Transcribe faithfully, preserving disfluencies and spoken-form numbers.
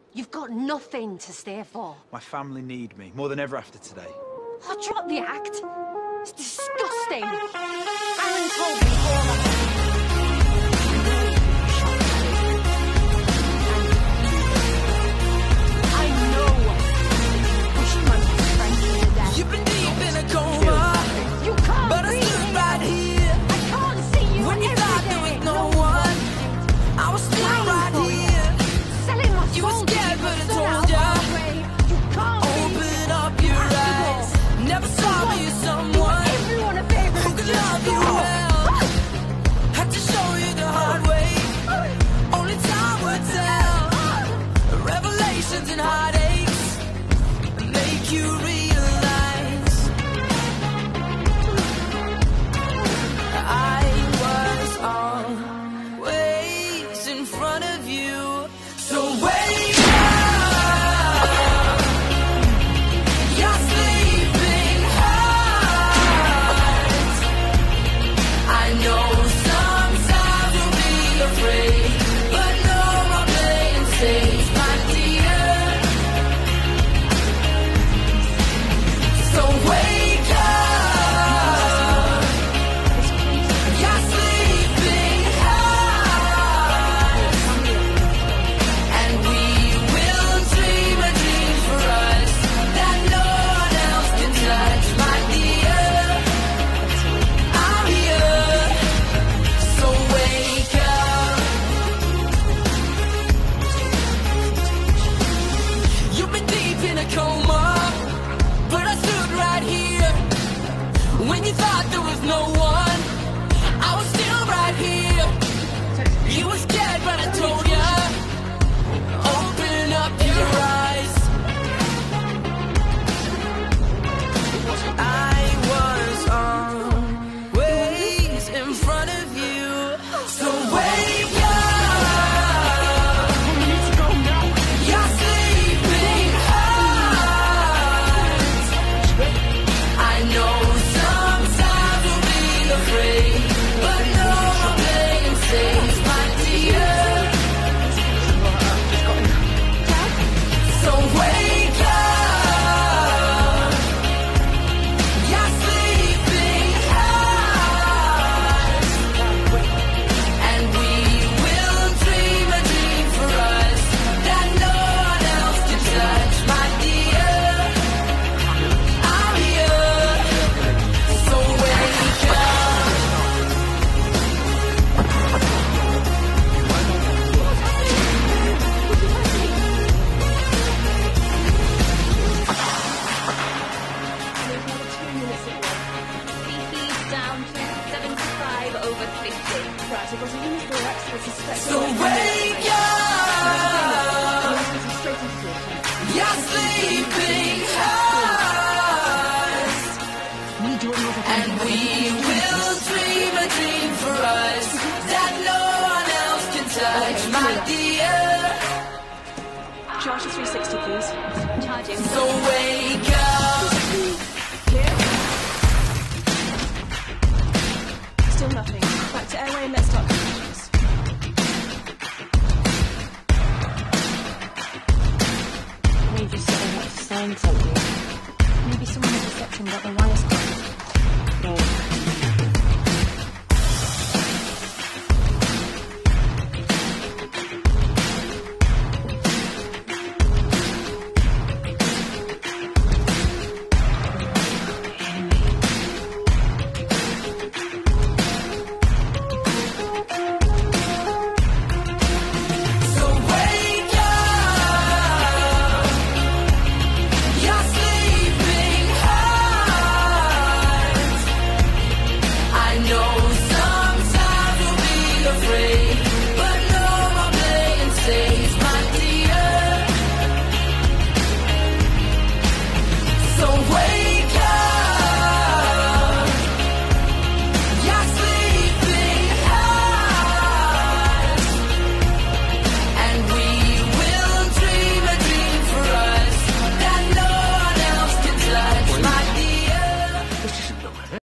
You've got nothing to stay for. My family need me, more than ever after today. Oh, drop the act. It's disgusting. Alan told me all that. I know you pushed my best friend to the death. You've been deep in a coma. You can't But I breathe. stood right here. I can't see you When you every thought day. there was no one, I was still Lying right for you. here. Selling my You were soul scared, to but I you, told son, ya. out my way. You can't Open up your eyes. Never saw me as someone everyone a favor. who could love you well. Had to show you the hard way. Only time would tell. Revelations and heartaches make you realize I was always in front of you. So wake up, you're sleeping heart. I know sometimes you'll be afraid, but no more playing safe, my dear. So wake up, you're sleeping heart, and we will dream a dream for us that no one else can touch, my dear. I'm here, so wake up. You've been deep in a coma, but I stood right here. When you thought there was no one, I was still right here. You were scared, but I told ya, open up your eyes. I was always in front of you. So wake up, you're sleeping heart. I know sometimes we'll be afraid, but no more playing safe, my dear. So wake up, you're sleeping heart, and we will dream a dream for us that no one else can touch, my dear. I'm here, so wake up. B P down to seventy-five over fifty. So wake up, you're sleeping heart, and we will dream a dream for us that no one else can touch, my dear. Charge to three sixty, please. Charging. So wake up. Still nothing. Back to airway and let's start conclusions. Maybe someone was saying something. Maybe someone at reception got the wires cut. No. So wake up, you're sleeping heart. I know sometimes we'll be afraid,